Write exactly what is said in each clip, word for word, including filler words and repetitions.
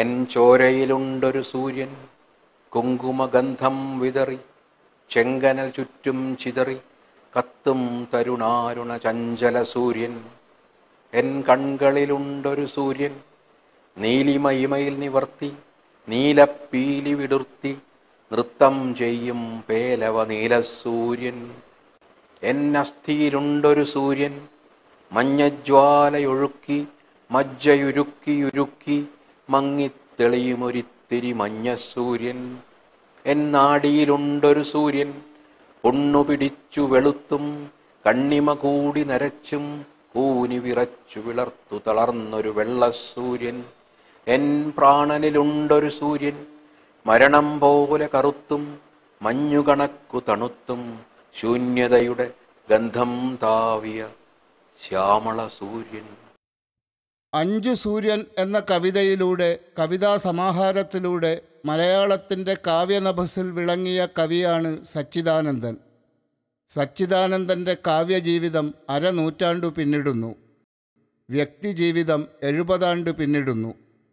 N ചോരയിലുണ്ടൊരു സൂര്യൻ കുങ്കുമഗന്ധം വിതറി ചെങ്കനൽ ചുറ്റും ചിതറി കത്തും തരുണാരുണ ചഞ്ചല സൂര്യൻ. എൻ കൺകളിലുണ്ടൊരു സൂര്യൻ നീലിമയിമയിൽ നിവർത്തി നീലപ്പീലി വിടുർത്തി നൃത്തം ചെയ്യും പേലവ നീലസൂര്യൻ. എൻ അസ്ഥിയിലുണ്ടൊരു സൂര്യൻ മഞ്ഞജ്വാലയൊഴുക്കി മജ്ജയുരുക്കിയുരുക്കി മങ്ങിത്തെളിയുമൊരിത്തിരി മഞ്ഞസൂര്യൻ. എൻ നാടിയിലുണ്ടൊരു സൂര്യൻ പൊണ്ണു പിടിച്ചു വെളുത്തും കണ്ണിമ കൂടി നരച്ചും കൂനി വിറച്ചു വിളർത്തു തളർന്നൊരു വെള്ളസൂര്യൻ. എൻ പ്രാണനിലുണ്ടൊരു സൂര്യൻ മരണം പോലെ കറുത്തും മഞ്ഞുകണക്കു തണുത്തും ശൂന്യതയുടെ ഗന്ധം താവിയ ശ്യാമള സൂര്യൻ. അഞ്ചു സൂര്യൻ എന്ന കവിതയിലൂടെ, കവിതാ സമാഹാരത്തിലൂടെ മലയാളത്തിൻ്റെ കാവ്യനഭസിൽ വിളങ്ങിയ കവിയാണ് സച്ചിദാനന്ദൻ. സച്ചിദാനന്ദൻ്റെ കാവ്യജീവിതം അരനൂറ്റാണ്ടു പിന്നിടുന്നു. വ്യക്തിജീവിതം എഴുപതാണ്ട് പിന്നിടുന്നു.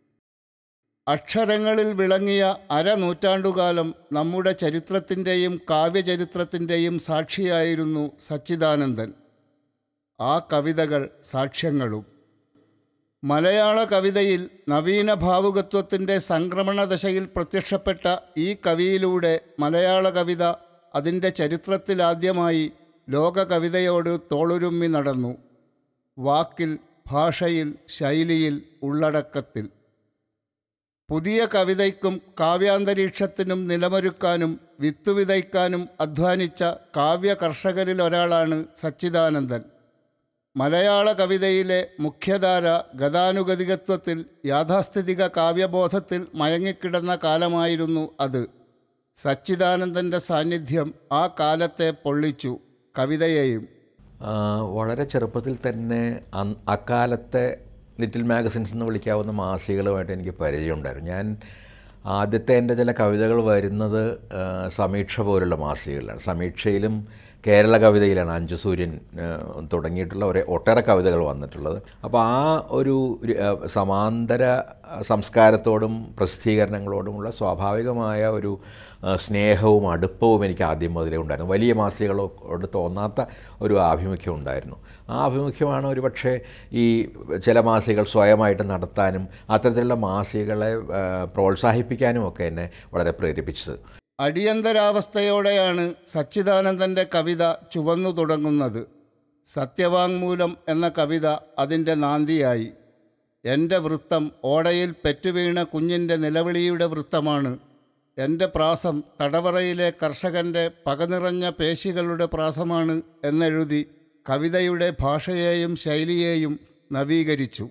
അക്ഷരങ്ങളിൽ വിളങ്ങിയ അരനൂറ്റാണ്ടുകാലം നമ്മുടെ ചരിത്രത്തിൻ്റെയും കാവ്യചരിത്രത്തിൻ്റെയും സാക്ഷിയായിരുന്നു സച്ചിദാനന്ദൻ. ആ കവിതകൾ സാക്ഷ്യങ്ങളും. മലയാള കവിതയിൽ നവീന ഭാവുകത്വത്തിൻ്റെ സംക്രമണദശയിൽ പ്രത്യക്ഷപ്പെട്ട ഈ കവിയിലൂടെ മലയാള കവിത അതിൻ്റെ ചരിത്രത്തിലാദ്യമായി ലോക കവിതയോട് തോളുരുമ്മി നടന്നു. വാക്കിൽ, ഭാഷയിൽ, ശൈലിയിൽ, ഉള്ളടക്കത്തിൽ. പുതിയ കവിതയ്ക്കും കാവ്യാന്തരീക്ഷത്തിനും നിലമൊരുക്കാനും വിത്തുവിതയ്ക്കാനും അധ്വാനിച്ച കാവ്യ കർഷകരിലൊരാളാണ് സച്ചിദാനന്ദൻ. മലയാള കവിതയിലെ മുഖ്യധാര ഗതാനുഗതികത്വത്തിൽ, യാഥാസ്ഥിതിക കാവ്യബോധത്തിൽ മയങ്ങിക്കിടന്ന കാലമായിരുന്നു അത്. സച്ചിദാനന്ദൻ്റെ സാന്നിധ്യം ആ കാലത്തെ പൊള്ളിച്ചു, കവിതയെയും. വളരെ ചെറുപ്പത്തിൽ തന്നെ അക്കാലത്തെ ലിറ്റിൽ മാഗസിൻസ് എന്ന് വിളിക്കാവുന്ന മാസികകളുമായിട്ട് എനിക്ക് പരിചയമുണ്ടായിരുന്നു. ഞാൻ ആദ്യത്തെ എൻ്റെ ചില കവിതകൾ വരുന്നത് സമീക്ഷ പോലുള്ള മാസികകളിലാണ്. സമീക്ഷയിലും കേരള കവിതയിലാണ് അഞ്ചു സൂര്യൻ തുടങ്ങിയിട്ടുള്ള ഒരേ ഒട്ടേറെ കവിതകൾ വന്നിട്ടുള്ളത്. അപ്പോൾ ആ ഒരു സമാന്തര സംസ്കാരത്തോടും പ്രസിദ്ധീകരണങ്ങളോടുമുള്ള സ്വാഭാവികമായ ഒരു സ്നേഹവും അടുപ്പവും എനിക്ക് ആദ്യം മുതലേ ഉണ്ടായിരുന്നു. വലിയ മാസികകളോട് തോന്നാത്ത ഒരു ആഭിമുഖ്യം ഉണ്ടായിരുന്നു. ആ ആഭിമുഖ്യമാണ് ഒരു പക്ഷേ ഈ ചില മാസികകൾ സ്വയമായിട്ട് നടത്താനും അത്തരത്തിലുള്ള മാസികകളെ പ്രോത്സാഹിപ്പിക്കാനും ഒക്കെ എന്നെ വളരെ പ്രേരിപ്പിച്ചത്. അടിയന്തരാവസ്ഥയോടെയാണ് സച്ചിദാനന്ദൻ്റെ കവിത ചുവന്നു തുടങ്ങുന്നത്. സത്യവാങ്മൂലം എന്ന കവിത അതിൻ്റെ നാന്ദിയായി. എൻ്റെ വൃത്തം ഓടയിൽ പെറ്റുവീണ കുഞ്ഞിൻ്റെ നിലവിളിയുടെ വൃത്തമാണ്. എൻ്റെ പ്രാസം തടവറയിലെ കർഷകൻ്റെ പകനിറഞ്ഞ പേശികളുടെ പ്രാസമാണ് എന്നെഴുതി കവിതയുടെ ഭാഷയെയും ശൈലിയെയും നവീകരിച്ചു.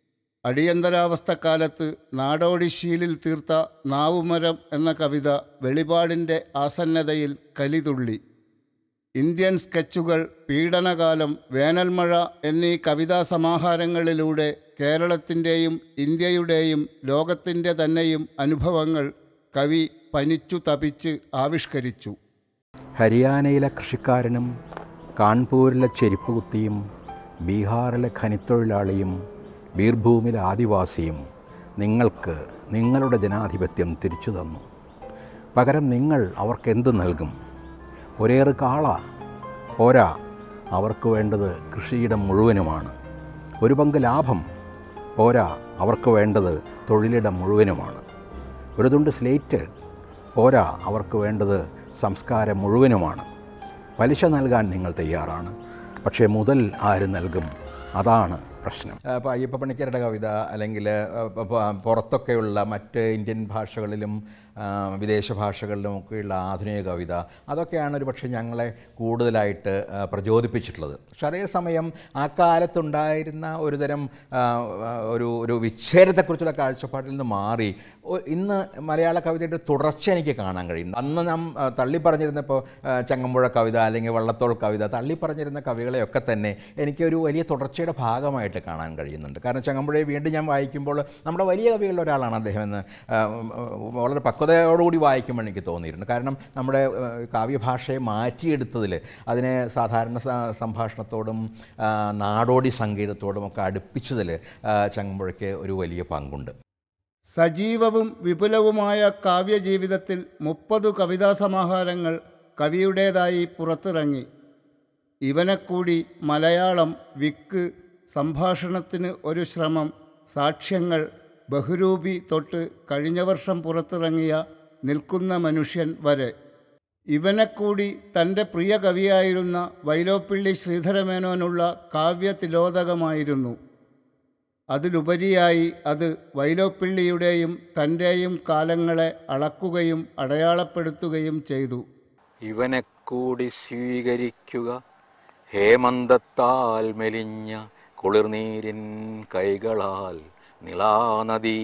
അടിയന്തരാവസ്ഥക്കാലത്ത് നാടോടിശീലിൽ തീർത്ത നാവുമരം എന്ന കവിത വെളിപാടിൻ്റെ ആസന്നതയിൽ കലിതുള്ളി. ഇന്ത്യൻ സ്കെച്ചുകൾ, പീഡനകാലം, വേനൽമഴ എന്നീ കവിതാ സമാഹാരങ്ങളിലൂടെ കേരളത്തിൻ്റെയും ഇന്ത്യയുടെയും ലോകത്തിൻ്റെ തന്നെയും അനുഭവങ്ങൾ കവി പനിച്ചു തപിച്ച് ആവിഷ്കരിച്ചു. ഹരിയാനയിലെ കൃഷിക്കാരനും കാൺപൂരിലെ ചെരുപ്പുകുത്തിയും ബീഹാറിലെ ഖനിത്തൊഴിലാളിയും ബീർഭൂമിലെ ആദിവാസിയും നിങ്ങൾക്ക് നിങ്ങളുടെ ജനാധിപത്യം തിരിച്ചു തന്നു. പകരം നിങ്ങൾ അവർക്കെന്ത് നൽകും? ഒരേറെ കാള പോരാ, അവർക്ക് വേണ്ടത് കൃഷിയിടം മുഴുവനുമാണ്. ഒരു പങ്ക് ലാഭം പോരാ, അവർക്ക് വേണ്ടത് തൊഴിലിടം മുഴുവനുമാണ്. ഒരു തുണ്ട് സ്ലേറ്റ് പോരാ, അവർക്ക് വേണ്ടത് സംസ്കാരം മുഴുവനുമാണ്. പലിശ നൽകാൻ നിങ്ങൾ തയ്യാറാണ്, പക്ഷേ മുതൽ ആര് നൽകും? അതാണ് പ്രശ്നം. അപ്പോൾ അയ്യപ്പ പണിക്കരുടെ കവിത അല്ലെങ്കിൽ പുറത്തൊക്കെയുള്ള മറ്റ് ഇന്ത്യൻ ഭാഷകളിലും വിദേശ ഭാഷകളിലുമൊക്കെയുള്ള ആധുനിക കവിത, അതൊക്കെയാണ് ഒരു പക്ഷേ ഞങ്ങളെ കൂടുതലായിട്ട് പ്രചോദിപ്പിച്ചിട്ടുള്ളത്. പക്ഷെ അതേസമയം ആ കാലത്തുണ്ടായിരുന്ന ഒരുതരം ഒരു ഒരു വിച്ഛേദത്തെക്കുറിച്ചുള്ള കാഴ്ചപ്പാടിൽ നിന്ന് മാറി ഇന്ന് മലയാള കവിതയുടെ തുടർച്ച എനിക്ക് കാണാൻ കഴിയുന്നു. അന്ന് നാം തള്ളി പറഞ്ഞിരുന്നപ്പോൾ ചങ്ങമ്പുഴ കവിത അല്ലെങ്കിൽ വള്ളത്തോൾ കവിത തള്ളി പറഞ്ഞിരുന്ന കവികളെയൊക്കെ തന്നെ എനിക്കൊരു വലിയ തുടർച്ചയുടെ ഭാഗമായിട്ട് കാണാൻ കഴിയുന്നുണ്ട്. കാരണം ചങ്ങമ്പുഴയെ വീണ്ടും ഞാൻ വായിക്കുമ്പോൾ നമ്മുടെ വലിയ കവികളിൽ ഒരാളാണ് അദ്ദേഹം എന്ന് വളരെ പക്വതയോടുകൂടി വായിക്കുമ്പോൾ എനിക്ക് തോന്നിയിട്ടുണ്ട്. കാരണം നമ്മുടെ കാവ്യഭാഷയെ മാറ്റിയെടുത്തതിൽ അതിനെ സാധാരണ സംഭാഷണത്തോടും നാടോടി സംഗീതത്തോടും ഒക്കെ അടുപ്പിച്ചതിൽ ചങ്ങമ്പുഴയ്ക്ക് ഒരു വലിയ പങ്കുണ്ട്. സജീവവും വിപുലവുമായ കാവ്യജീവിതത്തിൽ മുപ്പതു കവിതാസമാഹാരങ്ങൾ കവിയുടേതായി പുറത്തിറങ്ങി. ഇവനെക്കൂടി, മലയാളം, വിക്ക്, സംഭാഷണത്തിന് ഒരു ശ്രമം, സാക്ഷ്യങ്ങൾ, ബഹുരൂപി തൊട്ട് കഴിഞ്ഞ വർഷം പുറത്തിറങ്ങിയ നിൽക്കുന്ന മനുഷ്യൻ വരെ. ഇവനെക്കൂടി തൻ്റെ പ്രിയ കവിയായിരുന്ന വൈലോപ്പിള്ളി ശ്രീധരമേനോനുള്ള കാവ്യതിലോദകമായിരുന്നു. അതിലുപരിയായി അത് വൈലോപ്പിള്ളിയുടെയും തൻ്റെയും കാലങ്ങളെ അളക്കുകയും അടയാളപ്പെടുത്തുകയും ചെയ്തു. ഇവനെ കൂടി സ്വീകരിക്കുക ഹേമന്തത്താൽ മെലിഞ്ഞ കുളിർനീരിൻ കൈകളാൽ നിളാനദി.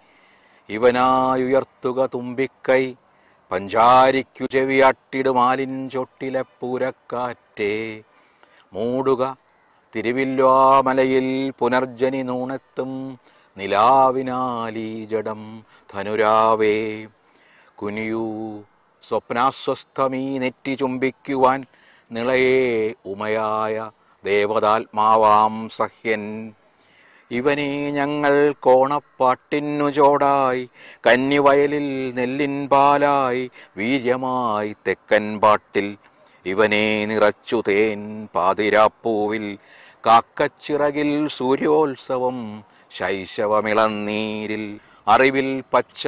ഇവനായുയർത്തുക തുമ്പിക്കൈ പഞ്ചാരിക്കു ചെവിയാട്ടിടുമാലിൻ ചൊട്ടിലെ പൂരക്കാറ്റേ. മൂടുക തിരുവില്വാമലയിൽ പുനർജനി നൂണെത്തും നിലാവിനാലീ ജഡം ധനുരാവേ. കുനിയൂ സ്വപ്നാസ്വസ്ഥമീ നെറ്റി ചുംബിക്കുവാൻ നിളയേ ഉമയായ ദേവതാത്മാവാം സഹ്യൻ. ഇവനെ ഞങ്ങൾ കോണപ്പാട്ടിന്നു ചോടായി കന്നിവയലിൽ നെല്ലിൻ പാലായി വീര്യമായി തെക്കൻ പാട്ടിൽ. ഇവനെ നിറച്ചു തേൻ പാതിരാപ്പൂവിൽ കാക്കച്ചിറകിൽ സൂര്യോത്സവം ശൈശവമിളന്നീരിൽ. അറിവിൽ പച്ച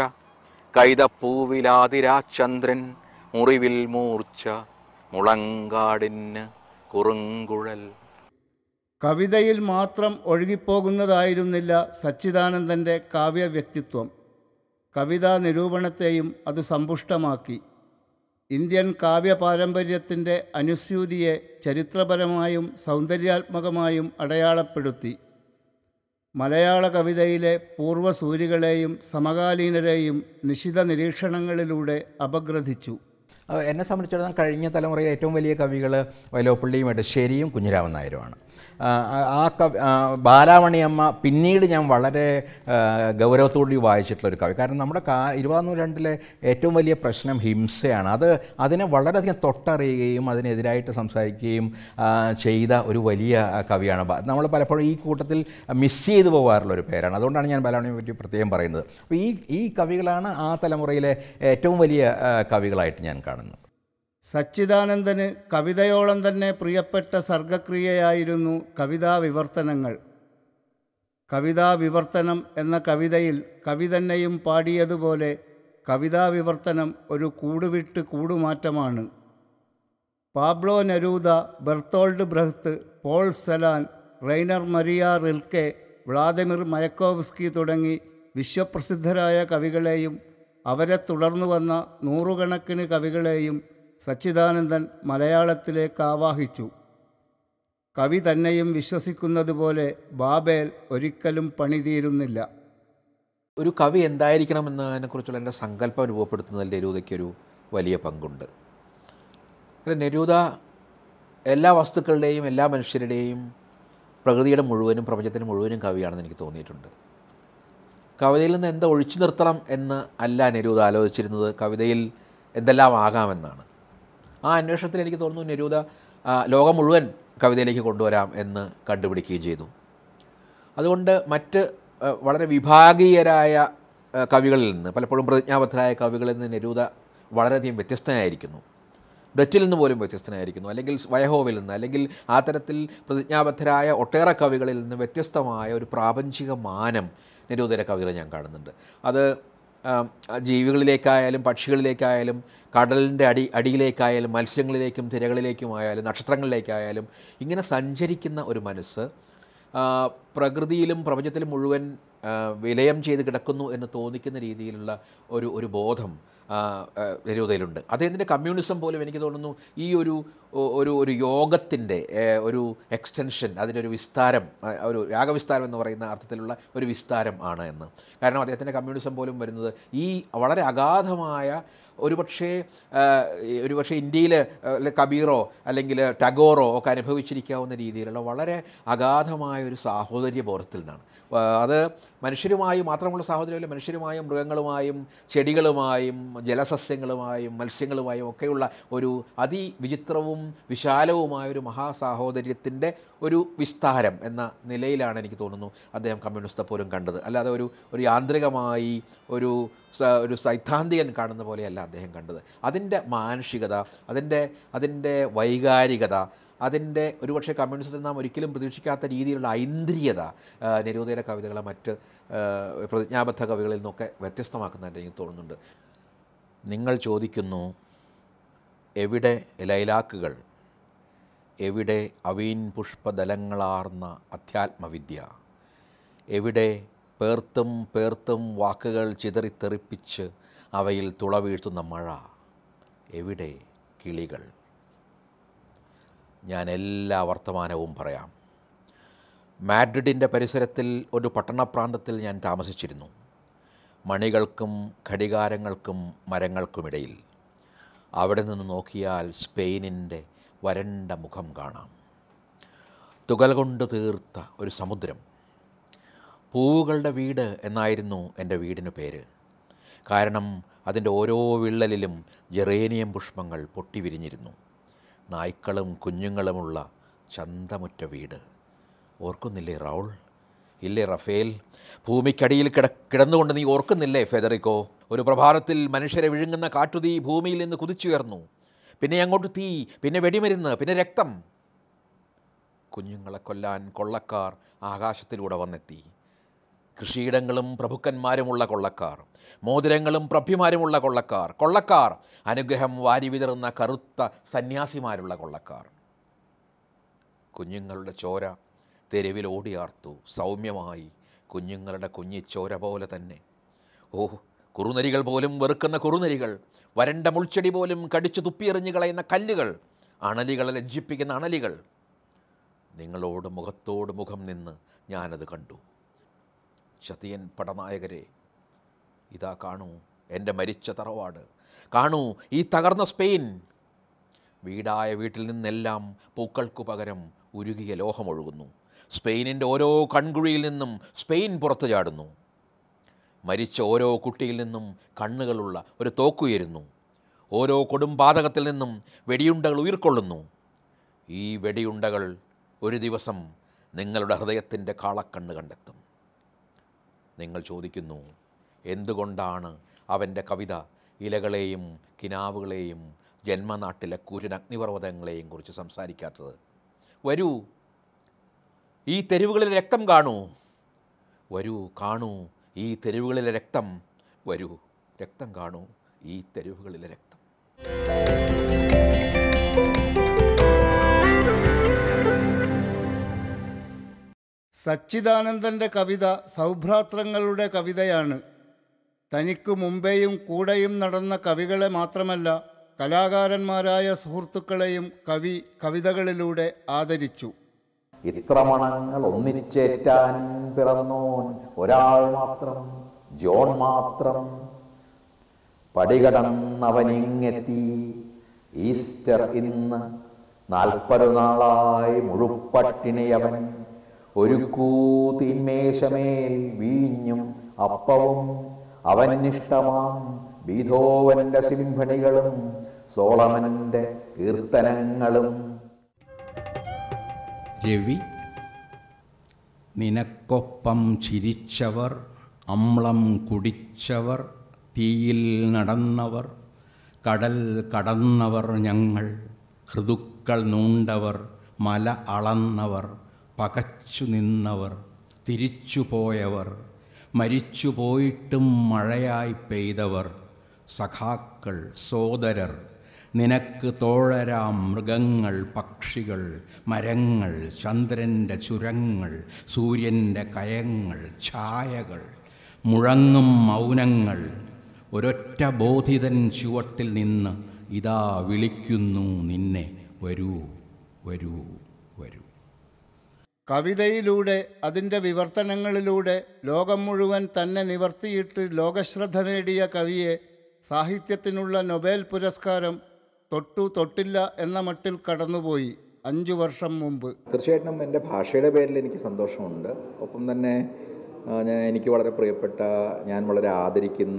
കൈതപ്പൂവിലാതിരാചന്ദ്രൻ മുറിവിൽ മൂർച്ച മുളങ്കാടിന് കുറുങ്കുഴൽ. കവിതയിൽ മാത്രം ഒഴുകിപ്പോകുന്നതായിരുന്നില്ല സച്ചിദാനന്ദൻ്റെ കാവ്യവ്യക്തിത്വം. കവിതാ നിരൂപണത്തെയും അത് സമ്പുഷ്ടമാക്കി. ഇന്ത്യൻ കാവ്യ പാരമ്പര്യത്തിൻ്റെ അനുസ്യൂതിയെ ചരിത്രപരമായും സൗന്ദര്യാത്മകമായും അടയാളപ്പെടുത്തി. മലയാള കവിതയിലെ പൂർവ്വസൂരികളെയും സമകാലീനരെയും നിശിത നിരീക്ഷണങ്ങളിലൂടെ അപഗ്രഥിച്ചു. എന്നെ സംബന്ധിച്ചിടത്തോളം കഴിഞ്ഞ തലമുറയിലെ ഏറ്റവും വലിയ കവികൾ വൈലോപ്പിള്ളിയും എടശ്ശേരിയും കുഞ്ഞിരാമൻ നായരുമാണ്. ആ കവി ബാലാമണിയമ്മ പിന്നീട് ഞാൻ വളരെ ഗൗരവത്തോടുകൂടി വായിച്ചിട്ടുള്ളൊരു കവി. കാരണം നമ്മുടെ കാ ഇരുപതാം നൂറ്റാണ്ടിലെ ഏറ്റവും വലിയ പ്രശ്നം ഹിംസയാണ്. അത് അതിനെ വളരെയധികം തൊട്ടറിയുകയും അതിനെതിരായിട്ട് സംസാരിക്കുകയും ചെയ്ത ഒരു വലിയ കവിയാണ്. നമ്മൾ പലപ്പോഴും ഈ കൂട്ടത്തിൽ മിസ് ചെയ്തു പോകാറുള്ളൊരു പേരാണ്. അതുകൊണ്ടാണ് ഞാൻ ബാലാമണിയെ പറ്റി പ്രത്യേകം പറയുന്നത്. അപ്പോൾ ഈ ഈ കവികളാണ് ആ തലമുറയിലെ ഏറ്റവും വലിയ കവികളായിട്ട് ഞാൻ കാണുന്നത്. സച്ചിദാനന്ദന് കവിതയോളം തന്നെ പ്രിയപ്പെട്ട സർഗക്രിയയായിരുന്നു കവിതാ വിവർത്തനങ്ങൾ. കവിതാ വിവർത്തനം എന്ന കവിതയിൽ കവി തന്നെയും പാടിയതുപോലെ കവിതാ വിവർത്തനം ഒരു കൂടുവിട്ട് കൂടുമാറ്റമാണ്. Pablo Neruda, Bertolt Brecht, Paul Celan, Rainer Maria Rilke, Vladimir Mayakovsky തുടങ്ങി വിശ്വപ്രസിദ്ധരായ കവികളെയും അവരെ തുടർന്നു വന്ന നൂറുകണക്കിന് കവികളെയും സച്ചിദാനന്ദൻ മലയാളത്തിലേക്ക് ആവാഹിച്ചു. കവി തന്നെയും വിശ്വസിക്കുന്നത് പോലെ ബാബേൽ ഒരിക്കലും പണിതീരുന്നില്ല. ഒരു കവി എന്തായിരിക്കണമെന്നതിനെക്കുറിച്ചുള്ള എൻ്റെ സങ്കല്പം രൂപപ്പെടുത്തുന്നതിൽ നെരൂദയ്ക്കൊരു വലിയ പങ്കുണ്ട്. നെരൂദ എല്ലാ വസ്തുക്കളുടെയും എല്ലാ മനുഷ്യരുടെയും പ്രകൃതിയുടെ മുഴുവനും പ്രപഞ്ചത്തിന് മുഴുവനും കവിയാണെന്ന് എനിക്ക് തോന്നിയിട്ടുണ്ട്. കവിതയിൽ നിന്ന് എന്താ ഒഴിച്ചു നിർത്തണം എന്ന് അല്ല നെരൂദ ആലോചിച്ചിരുന്നത്, കവിതയിൽ എന്തെല്ലാം ആകാമെന്നാണ്. ആ അന്വേഷണത്തിൽ എനിക്ക് തോന്നുന്നു നെരൂദ ലോകം മുഴുവൻ കവിതയിലേക്ക് കൊണ്ടുവരാം എന്ന് കണ്ടുപിടിക്കുകയും ചെയ്തു. അതുകൊണ്ട് മറ്റ് വളരെ വിഭാഗീയരായ കവികളിൽ നിന്ന്, പലപ്പോഴും പ്രതിജ്ഞാബദ്ധരായ കവികളിൽ നിന്ന് നെരൂദ വളരെയധികം വ്യത്യസ്തനായിരിക്കുന്നു. ബ്രെറ്റിൽ നിന്ന് പോലും വ്യത്യസ്തനായിരിക്കുന്നു, അല്ലെങ്കിൽ വയഹോവിൽ നിന്ന്, അല്ലെങ്കിൽ ആ തരത്തിൽ പ്രതിജ്ഞാബദ്ധരായ ഒട്ടേറെ കവികളിൽ നിന്ന് വ്യത്യസ്തമായ ഒരു പ്രാപഞ്ചിക മാനം നെരൂദയുടെ കവിതകൾ ഞാൻ കാണുന്നുണ്ട്. അത് ജീവികളിലേക്കായാലും പക്ഷികളിലേക്കായാലും കടലിൻ്റെ അടി അടിയിലേക്കായാലും മത്സ്യങ്ങളിലേക്കും തിരകളിലേക്കുമായാലും നക്ഷത്രങ്ങളിലേക്കായാലും ഇങ്ങനെ സഞ്ചരിക്കുന്ന ഒരു മനസ്സ് പ്രകൃതിയിലും പ്രപഞ്ചത്തിലും മുഴുവൻ വിലയം ചെയ്ത് കിടക്കുന്നു എന്ന് തോന്നിക്കുന്ന രീതിയിലുള്ള ഒരു ഒരു ബോധം നെരൂദയിലുണ്ട്. അദ്ദേഹത്തിൻ്റെ കമ്മ്യൂണിസം പോലും എനിക്ക് തോന്നുന്നു ഈ ഒരു ഒരു ഒരു യോഗത്തിൻ്റെ ഒരു എക്സ്റ്റൻഷൻ, അതിനൊരു വിസ്താരം, ഒരു രാഗവിസ്താരം എന്ന് പറയുന്ന അർത്ഥത്തിലുള്ള ഒരു വിസ്താരം ആണ് എന്ന്. കാരണം അദ്ദേഹത്തിൻ്റെ കമ്മ്യൂണിസം പോലും വരുന്നത് ഈ വളരെ അഗാധമായ ഒരുപക്ഷേ ഒരുപക്ഷെ ഇന്ത്യയിൽ കബീറോ അല്ലെങ്കിൽ ടാഗോറോ ഒക്കെ അനുഭവിച്ചിരിക്കാവുന്ന രീതിയിലുള്ള വളരെ അഗാധമായ ഒരു സാഹോദര്യ ബോധത്തിൽ നിന്നാണ്. അത് മനുഷ്യരുമായി മാത്രമുള്ള സാഹോദര്യമല്ല, മനുഷ്യരുമായും മൃഗങ്ങളുമായും ചെടികളുമായും ജലസസ്യങ്ങളുമായും മത്സ്യങ്ങളുമായും ഒക്കെയുള്ള ഒരു അതിവിചിത്രവും വിശാലവുമായൊരു മഹാസാഹോദര്യത്തിൻ്റെ ഒരു വിസ്താരം എന്ന നിലയിലാണ് എനിക്ക് തോന്നുന്നു അദ്ദേഹം കമ്മ്യൂണിസ്റ്റ് പോലും കണ്ടത്. അല്ലാതെ ഒരു ഒരു യാന്ത്രികമായി ഒരു ഒരു സൈദ്ധാന്തികൻ കാണുന്ന പോലെയല്ല അദ്ദേഹം കണ്ടത്. അതിൻ്റെ മാനുഷികത, അതിൻ്റെ അതിൻ്റെ വൈകാരികത, അതിൻ്റെ ഒരുപക്ഷെ കമ്മ്യൂണിസത്തിൽ നാം ഒരിക്കലും പ്രതീക്ഷിക്കാത്ത രീതിയിലുള്ള ഐന്ദ്രിയത നെരൂദയുടെ കവിതകളെ മറ്റ് പ്രതിജ്ഞാബദ്ധ കവികളിൽ നിന്നൊക്കെ വ്യത്യസ്തമാക്കുന്നതായിട്ട് എനിക്ക് തോന്നുന്നുണ്ട്. നിങ്ങൾ ചോദിക്കുന്നു, എവിടെ ലൈലാക്കുകൾ, എവിടെ അവീൻ പുഷ്പദലങ്ങളാർന്ന അധ്യാത്മവിദ്യ, എവിടെ പേർത്തും പേർത്തും വാക്കുകൾ ചിതറിത്തെറിപ്പിച്ച് അവയിൽ തുളവീഴ്ത്തുന്ന മഴ, എവിടെ കിളികൾ? ഞാൻ എല്ലാ വർത്തമാനവും പറയാം. മാഡ്രിഡിൻ്റെ പരിസരത്തിൽ ഒരു പട്ടണപ്രാന്തത്തിൽ ഞാൻ താമസിച്ചിരുന്നു. മണികൾക്കും ഘടികാരങ്ങൾക്കും മരങ്ങൾക്കുമിടയിൽ. അവിടെ നിന്ന് നോക്കിയാൽ സ്പെയിനിൻ്റെ വരണ്ട മുഖം കാണാം. തുകൽ കൊണ്ട് തീർത്ത ഒരു സമുദ്രം. പൂവുകളുടെ വീട് എന്നായിരുന്നു എൻ്റെ വീടിന് പേര്. കാരണം അതിൻ്റെ ഓരോ വിള്ളലിലും ജെറേനിയം പുഷ്പങ്ങൾ പൊട്ടിവിരിഞ്ഞിരുന്നു. നായ്ക്കളും കുഞ്ഞുങ്ങളുമുള്ള ചന്തമുറ്റ വീട്. ഓർക്കുന്നില്ലേ റൗൾ? ഇല്ലേ റഫേൽ? ഭൂമിക്കടിയിൽ കിട കിടന്നുകൊണ്ട് നീ ഓർക്കുന്നില്ലേ ഫെദറിക്കോ? ഒരു പ്രഭാതത്തിൽ മനുഷ്യരെ വിഴുങ്ങുന്ന കാട്ടുതീ ഭൂമിയിൽ നിന്ന് കുതിച്ചുയർന്നു. പിന്നെ അങ്ങോട്ട് തീ, പിന്നെ വെടിമരുന്ന്, പിന്നെ രക്തം. കുഞ്ഞുങ്ങളെ കൊല്ലാൻ കൊള്ളക്കാർ ആകാശത്തിലൂടെ വന്നെത്തി. കൃഷിയിടങ്ങളും പ്രഭുക്കന്മാരുമുള്ള കൊള്ളക്കാർ, മോതിരങ്ങളും പ്രഭ്യമാരുമുള്ള കൊള്ളക്കാർ, കൊള്ളക്കാർ അനുഗ്രഹം വാരി വിതറുന്ന കറുത്ത സന്യാസിമാരുള്ള കൊള്ളക്കാർ. കുഞ്ഞുങ്ങളുടെ ചോര തെരുവിൽ ഓടിയാർത്തു സൗമ്യമായി, കുഞ്ഞുങ്ങളുടെ കുഞ്ഞിച്ചോര പോലെ തന്നെ. ഓ, കുറുനരികൾ പോലും വെറുക്കുന്ന കുറുനരികൾ, വരണ്ട മുൾച്ചെടി പോലും കടിച്ചു തുപ്പിയെറിഞ്ഞു കളയുന്ന കല്ലുകൾ, അണലികളെ ലജ്ജിപ്പിക്കുന്ന അണലികൾ. നിങ്ങളോട് മുഖത്തോട് മുഖം നിന്ന് ഞാനത് കണ്ടു. ചതിയൻ പടനായകരെ, ഇതാ കാണൂ എൻ്റെ മരിച്ച തറവാട്, കാണൂ ഈ തകർന്ന സ്പെയിൻ. വീടായ വീട്ടിൽ നിന്നെല്ലാം പൂക്കൾക്കു പകരം ഉരുകിയ ലോഹമൊഴുകുന്നു. സ്പെയിനിൻ്റെ ഓരോ കൺകുഴിയിൽ നിന്നും സ്പെയിൻ പുറത്തു ചാടുന്നു. മരിച്ച ഓരോ കുട്ടിയിൽ നിന്നും കണ്ണുകളുള്ള ഒരു തോക്കുയരുന്നു. ഓരോ കൊടുംപാതകത്തിൽ നിന്നും വെടിയുണ്ടകൾ ഉയിർക്കൊള്ളുന്നു. ഈ വെടിയുണ്ടകൾ ഒരു ദിവസം നിങ്ങളുടെ ഹൃദയത്തിൻ്റെ കാളക്കണ്ണ് കണ്ടെത്തും. നിങ്ങൾ ചോദിക്കുന്നു, എന്തുകൊണ്ടാണ് അവൻ്റെ കവിത ഇലകളെയും കിനാവുകളെയും ജന്മനാട്ടിലെ കുരുൻ അഗ്നിപർവ്വതങ്ങളെയും കുറിച്ച് സംസാരിക്കാത്തത്? വരൂ, ഈ തെരുവുകളിലെ രക്തം കാണൂ. വരൂ, കാണൂ ഈ തെരുവുകളിലെ രക്തം. വരൂ, രക്തം കാണൂ, ഈ തെരുവുകളിലെ രക്തം. സച്ചിദാനന്ദൻ്റെ കവിത സൗഭ്രാത്രങ്ങളുടെ കവിതയാണ്. തനിക്കു മുമ്പേയും കൂടെയും നടന്ന കവികളെ മാത്രമല്ല, കലാകാരന്മാരായ സുഹൃത്തുക്കളെയും കവി കവിതകളിലൂടെ ആദരിച്ചു. ഇത്ര മണങ്ങൾ ഒന്നിച്ചേറ്റാൻ പിറന്നോൻ ഒരാൾ മാത്രം, ജോൺ മാത്രം. പടികടന്നവനിങ്ങെത്തി ഈസ്റ്റർ ഇന്ന്, നാൽപ്പത് നാളായി മുഴുപ്പട്ടിണിയവൻ. ഒരുക്കൂ തീന്മേശമേൽ വീഞ്ഞും അപ്പവും, അവനിഷ്ടമാം ബീഥോവൻ്റെ സിംഫണികളും സോളമൻ്റെ കീർത്തനങ്ങളും. രവി, നിനക്കൊപ്പം ചിരിച്ചവർ, അമ്ളം കുടിച്ചവർ, തീയിൽ നടന്നവർ, കടൽ കടന്നവർ ഞങ്ങൾ. ഋതുക്കൾ നൂണ്ടവർ, മല അളന്നവർ, പകച്ചു നിന്നവർ, തിരിച്ചുപോയവർ, മരിച്ചുപോയിട്ടും മഴയായി പെയ്തവർ. സഖാക്കൾ, സോദരർ, നിനക്ക് തോഴരാം മൃഗങ്ങൾ, പക്ഷികൾ, മരങ്ങൾ, ചന്ദ്രൻ്റെ ചുരങ്ങൾ, സൂര്യൻ്റെ കയങ്ങൾ, ഛായകൾ, മുഴങ്ങും മൗനങ്ങൾ. ഒരൊറ്റ ബോധിതൻ ചുവട്ടിൽ നിന്ന് ഇതാ വിളിക്കുന്നു നിന്നെ, വരൂ വരൂ വരൂ. കവിതയിലൂടെ, അതിൻ്റെ വിവർത്തനങ്ങളിലൂടെ ലോകം മുഴുവൻ തന്നെ നിവർത്തിയിട്ട് ലോകശ്രദ്ധ നേടിയ കവിയെ സാഹിത്യത്തിനുള്ള നൊബേൽ പുരസ്കാരം തൊട്ടു തൊട്ടില്ല എന്ന മട്ടിൽ കടന്നുപോയി അഞ്ചു വർഷം മുമ്പ്. തീർച്ചയായിട്ടും എൻ്റെ ഭാഷയുടെ പേരിൽ എനിക്ക് സന്തോഷമുണ്ട്. ഒപ്പം തന്നെ ഞാൻ എനിക്ക് വളരെ പ്രിയപ്പെട്ട, ഞാൻ വളരെ ആദരിക്കുന്ന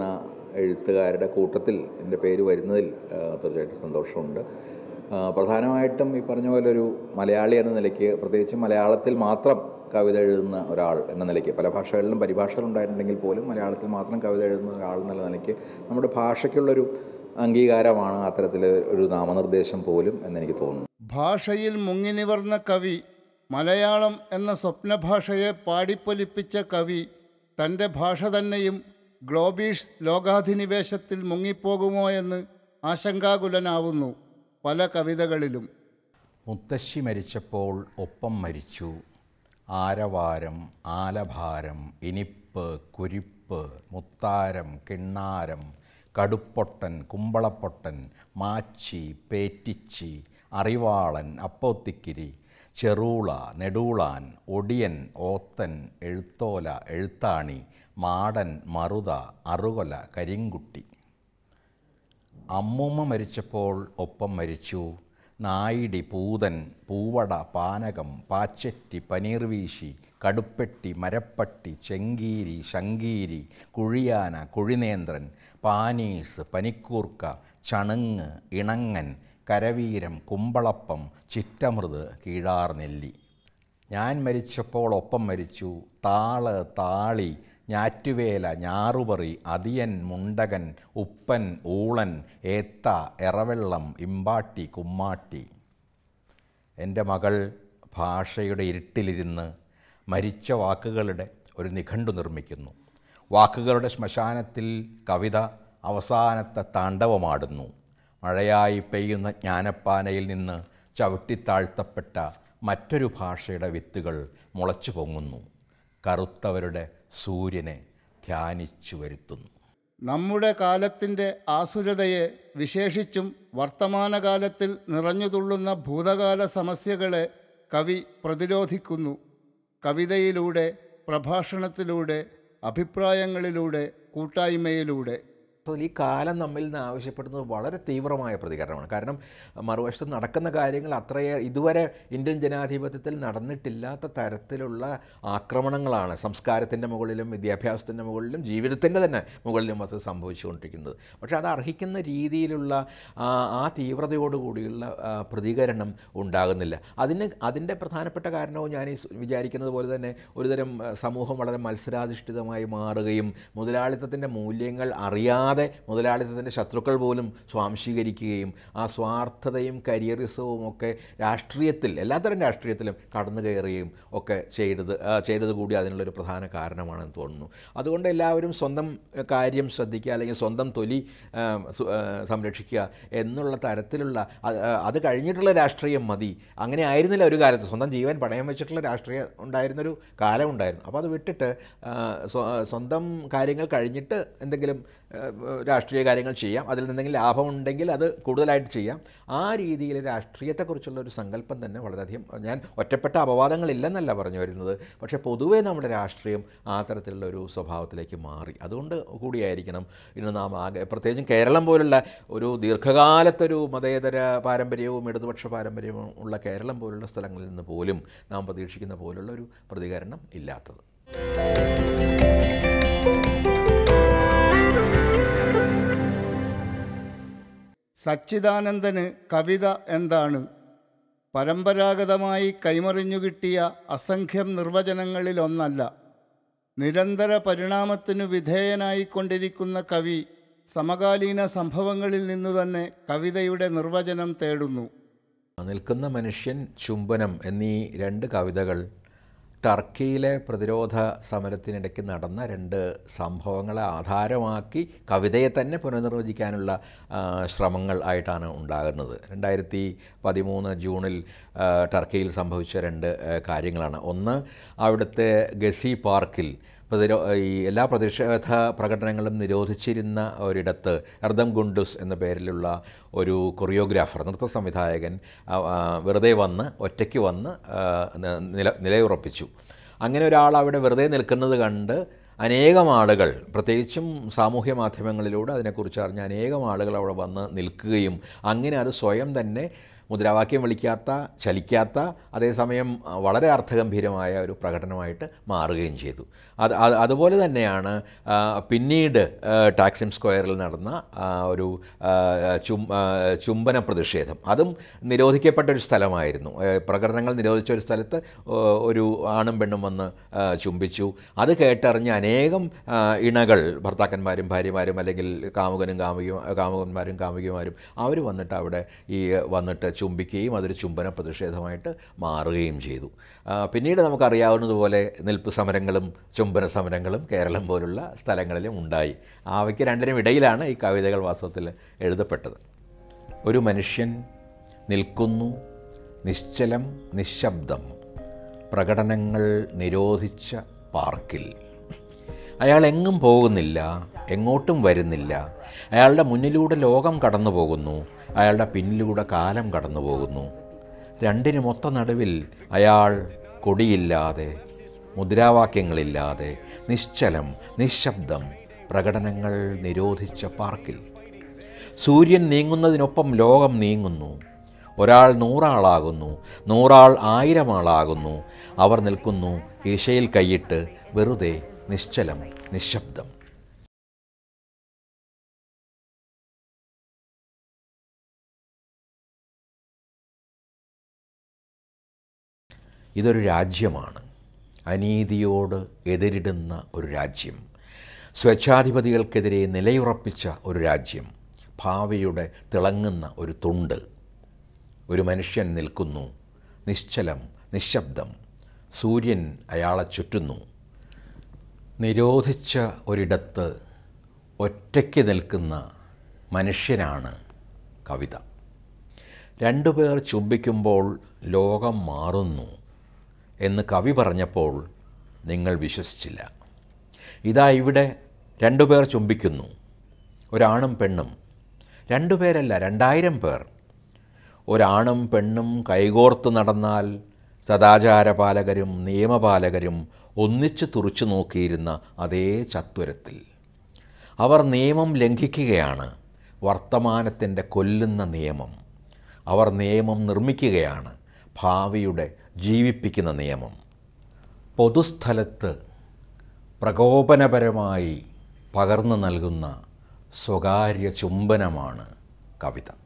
എഴുത്തുകാരുടെ കൂട്ടത്തിൽ എൻ്റെ പേര് വരുന്നതിൽ തീർച്ചയായിട്ടും സന്തോഷമുണ്ട്. പ്രധാനമായിട്ടും ഈ പറഞ്ഞ പോലെ ഒരു മലയാളി എന്ന നിലയ്ക്ക്, പ്രത്യേകിച്ച് മലയാളത്തിൽ മാത്രം കവിത എഴുതുന്ന ഒരാൾ എന്ന നിലയ്ക്ക്, പല ഭാഷകളിലും പരിഭാഷകളുണ്ടായിട്ടുണ്ടെങ്കിൽ പോലും മലയാളത്തിൽ മാത്രം കവിത എഴുതുന്ന ഒരാൾ എന്നുള്ള നിലയ്ക്ക് നമ്മുടെ ഭാഷയ്ക്കുള്ളൊരു അംഗീകാരമാണ് അത്തരത്തിൽ ഒരു നാമനിർദ്ദേശം പോലും എന്നെനിക്ക് തോന്നുന്നു. ഭാഷയിൽ മുങ്ങി നിവർന്ന കവി, മലയാളം എന്ന സ്വപ്നഭാഷയെ പാടിപ്പൊലിപ്പിച്ച കവി തൻ്റെ ഭാഷ തന്നെയും ഗ്ലോബീഷ് ലോകാധിനിവേശത്തിൽ മുങ്ങിപ്പോകുമോ എന്ന് ആശങ്കാകുലനാവുന്നു പല കവിതകളിലും. മുത്തശ്ശി മരിച്ചപ്പോൾ ഒപ്പം മരിച്ചു, ആരവാരം, ആലഭാരം, ഇനിപ്പ്, കുരിപ്പ്, മുത്താരം, കിണ്ണാരം, കടുപ്പൊട്ടൻ, കുമ്പളപ്പൊട്ടൻ, മാച്ചി, പേറ്റിച്ചി, അറിവാളൻ, അപ്പോത്തിക്കിരി, ചെറൂള, നെടൂളാൻ, ഒടിയൻ, ഓത്തൻ, എഴുത്തോല, എഴുത്താണി, മാടൻ, മറുത, അറുകൊല, കരിങ്കുട്ടി. അമ്മൂമ്മ മരിച്ചപ്പോൾ ഒപ്പം മരിച്ചു, നായിടി, പൂതൻ, പൂവട, പാനകം, പാച്ചറ്റി, പനീർ വീശി, കടുപ്പെട്ടി, മരപ്പട്ടി, ചെങ്കീരി, ശങ്കീരി, കുഴിയാന, കുഴിനേന്ത്രൻ, പാനീസ്, പനിക്കൂർക്ക, ചണുങ്ങ്, ഇണങ്ങൻ, കരവീരം, കുമ്പളപ്പം, ചിറ്റമൃത്, കീഴാർനെല്ലി. ഞാൻ മരിച്ചപ്പോൾ ഒപ്പം മരിച്ചു, താള്, താളി, ഞാറ്റുവേല, ഞാറുപറി, അതിയൻ, മുണ്ടകൻ, ഉപ്പൻ, ഊളൻ, ഏത്ത, എറവെള്ളം, ഇമ്പാട്ടി, കുമ്മാട്ടി. എൻ്റെ മകൾ ഭാഷയുടെ ഇരുട്ടിലിരുന്ന് മരിച്ച വാക്കുകളുടെ ഒരു നിഘണ്ടു നിർമ്മിക്കുന്നു. വാക്കുകളുടെ ശ്മശാനത്തിൽ കവിത അവസാനത്തെ താണ്ഡവമാടുന്നു. മഴയായി പെയ്യുന്ന ജ്ഞാനപ്പാനയിൽ നിന്ന് ചവിട്ടിത്താഴ്ത്തപ്പെട്ട മറ്റൊരു ഭാഷയുടെ വിത്തുകൾ മുളച്ചു പൊങ്ങുന്നു. കറുത്തവരുടെ സൂര്യനെ ധ്യാനിച്ചു വരുത്തുന്നു. നമ്മുടെ കാലത്തിൻ്റെ ആസുരതയെ, വിശേഷിച്ചും വർത്തമാനകാലത്തിൽ നിറഞ്ഞുതുള്ളുന്ന ഭൂതകാല സമസ്യകളെ കവി പ്രതിരോധിക്കുന്നു. കവിതയിലൂടെ, പ്രഭാഷണത്തിലൂടെ, അഭിപ്രായങ്ങളിലൂടെ, കൂട്ടായ്മയിലൂടെ. ഈ കാലം നമ്മിൽ നിന്ന് ആവശ്യപ്പെടുന്നത് വളരെ തീവ്രമായ പ്രതികരണമാണ്. കാരണം മറുവശത്ത് നടക്കുന്ന കാര്യങ്ങൾ അത്രയേ ഇതുവരെ ഇന്ത്യൻ ജനാധിപത്യത്തിൽ നടന്നിട്ടില്ലാത്ത തരത്തിലുള്ള ആക്രമണങ്ങളാണ് സംസ്കാരത്തിൻ്റെ മുകളിലും വിദ്യാഭ്യാസത്തിൻ്റെ മുകളിലും ജീവിതത്തിൻ്റെ തന്നെ മുകളിലും അത് സംഭവിച്ചുകൊണ്ടിരിക്കുന്നത്. പക്ഷേ അത് അർഹിക്കുന്ന രീതിയിലുള്ള ആ തീവ്രതയോടുകൂടിയുള്ള പ്രതികരണം ഉണ്ടാകുന്നില്ല. അതിന് അതിൻ്റെ പ്രധാനപ്പെട്ട കാരണവും ഞാൻ ഈ വിചാരിക്കുന്നത് പോലെ തന്നെ ഒരുതരം സമൂഹം വളരെ മത്സരാധിഷ്ഠിതമായി മാറുകയും മുതലാളിത്തത്തിൻ്റെ മൂല്യങ്ങൾ അറിയാതെ മുതലാളിത്തത്തിൻ്റെ ശത്രുക്കൾ പോലും സ്വാംശീകരിക്കുകയും ആ സ്വാർത്ഥതയും കരിയറിസവും ഒക്കെ രാഷ്ട്രീയത്തിൽ, എല്ലാത്തരം രാഷ്ട്രീയത്തിലും കടന്നു കയറുകയും ഒക്കെ ചെയ്തത് ചെയ്തത് കൂടി അതിനുള്ളൊരു പ്രധാന കാരണമാണെന്ന് തോന്നുന്നു. അതുകൊണ്ട് എല്ലാവരും സ്വന്തം കാര്യം ശ്രദ്ധിക്കുക, അല്ലെങ്കിൽ സ്വന്തം തൊലി സംരക്ഷിക്കുക എന്നുള്ള തരത്തിലുള്ള അത് കഴിഞ്ഞിട്ടുള്ള രാഷ്ട്രീയം മതി. അങ്ങനെ ആയിരുന്നില്ല ഒരു കാലത്ത്. സ്വന്തം ജീവൻ പണയം വെച്ചിട്ടുള്ള രാഷ്ട്രീയം ഉണ്ടായിരുന്നൊരു കാലമുണ്ടായിരുന്നു. അപ്പോൾ അത് വിട്ടിട്ട് സ്വന്തം കാര്യങ്ങൾ കഴിഞ്ഞിട്ട് എന്തെങ്കിലും രാഷ്ട്രീയ കാര്യങ്ങൾ ചെയ്യാം, അതിൽ നിന്നെങ്കിലും ലാഭമുണ്ടെങ്കിൽ അത് കൂടുതലായിട്ട് ചെയ്യാം. ആ രീതിയിൽ രാഷ്ട്രീയത്തെക്കുറിച്ചുള്ള ഒരു സങ്കല്പം തന്നെ വളരെയധികം, ഞാൻ ഒറ്റപ്പെട്ട അപവാദങ്ങളില്ലെന്നല്ല പറഞ്ഞു വരുന്നത്, പക്ഷേ പൊതുവേ നമ്മുടെ രാഷ്ട്രീയം ആ തരത്തിലുള്ള ഒരു സ്വഭാവത്തിലേക്ക് മാറി. അതുകൊണ്ട് കൂടിയായിരിക്കണം ഇന്ന് നാം ആകെ, പ്രത്യേകിച്ചും കേരളം പോലുള്ള ഒരു ദീർഘകാലത്തൊരു മതേതര പാരമ്പര്യവും ഇടതുപക്ഷ പാരമ്പര്യവും ഉള്ള കേരളം പോലുള്ള സ്ഥലങ്ങളിൽ നിന്ന് പോലും നാം പ്രതീക്ഷിക്കുന്ന പോലുള്ള ഒരു പ്രതികരണം ഇല്ലാത്തത്. സച്ചിദാനന്ദന് കവിത എന്താണ്? പരമ്പരാഗതമായി കൈമറിഞ്ഞു കിട്ടിയ അസംഖ്യം നിർവചനങ്ങളിലൊന്നല്ല. നിരന്തര പരിണാമത്തിനു വിധേയനായിക്കൊണ്ടിരിക്കുന്ന കവി സമകാലീന സംഭവങ്ങളിൽ നിന്നു തന്നെ കവിതയുടെ നിർവചനം തേടുന്നു. നിൽക്കുന്ന മനുഷ്യൻ, ചുംബനം എന്നീ രണ്ട് കവിതകൾ ടർക്കിയിലെ പ്രതിരോധ സമരത്തിനിടയ്ക്ക് നടന്ന രണ്ട് സംഭവങ്ങളെ ആധാരമാക്കി കവിതയെ തന്നെ പുനർനിർവചിക്കാനുള്ള ശ്രമങ്ങൾ ആയിട്ടാണ് ഉണ്ടാകുന്നത്. രണ്ടായിരത്തി പതിമൂന്ന് ജൂണിൽ ടർക്കിയിൽ സംഭവിച്ച രണ്ട് കാര്യങ്ങളാണ്. ഒന്ന്, അവിടുത്തെ ഗസി പാർക്കിൽ പ്രതിരോ ഈ എല്ലാ പ്രതിഷേധ പ്രകടനങ്ങളും നിരോധിച്ചിരുന്ന ഒരിടത്ത് എർദം ഗുണ്ടുസ് എന്ന പേരിലുള്ള ഒരു കൊറിയോഗ്രാഫർ, നൃത്ത സംവിധായകൻ വെറുതെ വന്ന് ഒറ്റയ്ക്ക് വന്ന് നില നിലയുറപ്പിച്ചു. അങ്ങനെ ഒരാൾ അവിടെ വെറുതെ നിൽക്കുന്നത് കണ്ട് അനേകം ആളുകൾ, പ്രത്യേകിച്ചും സാമൂഹ്യ മാധ്യമങ്ങളിലൂടെ അതിനെക്കുറിച്ച് അറിഞ്ഞ അനേകം ആളുകൾ അവിടെ വന്ന് നിൽക്കുകയും അങ്ങനെ അത് സ്വയം തന്നെ മുദ്രാവാക്യം വിളിക്കാത്ത, ചലിക്കാത്ത, അതേസമയം വളരെ അർത്ഥഗംഭീരമായ ഒരു പ്രകടനമായിട്ട് മാറുകയും ചെയ്തു. അത് അതുപോലെ തന്നെയാണ് പിന്നീട് ടാക്സിം സ്ക്വയറിൽ നടന്ന ഒരു ചും ചുംബന പ്രതിഷേധം. അതും നിരോധിക്കപ്പെട്ട ഒരു സ്ഥലമായിരുന്നു. പ്രകടനങ്ങൾ നിരോധിച്ച ഒരു സ്ഥലത്ത് ഒരു ആണും പെണ്ണും വന്ന് ചുംബിച്ചു. അത് കേട്ടറിഞ്ഞ് അനേകം ഇണകൾ, ഭർത്താക്കന്മാരും ഭാര്യമാരും അല്ലെങ്കിൽ കാമുകനും കാമുകിയും കാമുകന്മാരും കാമുകിമാരും അവർ വന്നിട്ട് അവിടെ ഈ വന്നിട്ട് ചുംബിക്കുകയും അതൊരു ചുംബന പ്രതിഷേധമായിട്ട് മാറുകയും ചെയ്തു. പിന്നീട് നമുക്കറിയാവുന്നതുപോലെ നിൽപ്പ് സമരങ്ങളും ചുംബന സമരങ്ങളും കേരളം പോലുള്ള സ്ഥലങ്ങളിലും ഉണ്ടായി. അവയ്ക്ക് രണ്ടിനും ഇടയിലാണ് ഈ കവിതകൾ വാസ്തവത്തിൽ എഴുതപ്പെട്ടത്. ഒരു മനുഷ്യൻ നിൽക്കുന്നു നിശ്ചലം നിശബ്ദം പ്രകടനങ്ങൾ നിരോധിച്ച പാർക്കിൽ. അയാൾ എങ്ങും പോകുന്നില്ല, എങ്ങോട്ടും വരുന്നില്ല. അയാളുടെ മുന്നിലൂടെ ലോകം കടന്നു പോകുന്നു, അയാളുടെ പിന്നിലൂടെ കാലം കടന്നു പോകുന്നു. രണ്ടിനും ഒത്ത നടുവിൽ അയാൾ കൊടിയില്ലാതെ, മുദ്രാവാക്യങ്ങളില്ലാതെ, നിശ്ചലം നിശബ്ദം പ്രകടനങ്ങൾ നിരോധിച്ച പാർക്കിൽ. സൂര്യൻ നീങ്ങുന്നതിനൊപ്പം ലോകം നീങ്ങുന്നു. ഒരാൾ നൂറാളാകുന്നു, നൂറാൾ ആയിരം ആളാകുന്നു. അവർ നിൽക്കുന്നു കീശയിൽ കൈയിട്ട്, വെറുതെ നിശ്ചലം നിശബ്ദം. ഇതൊരു രാജ്യമാണ്, അനീതിയോട് എതിരിടുന്ന ഒരു രാജ്യം, സ്വേച്ഛാധിപതികൾക്കെതിരെ നിലയുറപ്പിച്ച ഒരു രാജ്യം, ഭാവിയുടെ തിളങ്ങുന്ന ഒരു തുണ്ട്. ഒരു മനുഷ്യൻ നിൽക്കുന്നു നിശ്ചലം നിശബ്ദം. സൂര്യൻ അയാളെ ചുറ്റുന്നു. നിരോധിച്ച ഒരിടത്ത് ഒറ്റയ്ക്ക് നിൽക്കുന്ന മനുഷ്യനാണ് കവിത. രണ്ടുപേർ ചുംബിക്കുമ്പോൾ ലോകം മാറുന്നു എന്ന് കവി പറഞ്ഞപ്പോൾ നിങ്ങൾ വിശ്വസിച്ചില്ല. ഇതാ ഇവിടെ രണ്ടുപേർ ചുംബിക്കുന്നു, ഒരാണും പെണ്ണും. രണ്ടുപേരല്ല, രണ്ടായിരം പേർ. ഒരാണും പെണ്ണും കൈകോർത്ത് നടന്നാൽ സദാചാരപാലകരും നിയമപാലകരും ഒന്നിച്ചു തുറച്ചു നോക്കിയിരുന്ന അതേ ചത്വരത്തിൽ. അവർ നിയമം ലംഘിക്കുകയാണ്, വർത്തമാനത്തിൻ്റെ കൊല്ലുന്ന നിയമം. അവർ നിയമം നിർമ്മിക്കുകയാണ്, ഭാവിയുടെ ജീവിപ്പിക്കുന്ന നിയമം. പൊതുസ്ഥലത്ത് പ്രകോപനപരമായി പകർന്നു നൽകുന്ന സ്വകാര്യ ചുംബനമാണ് കവിത.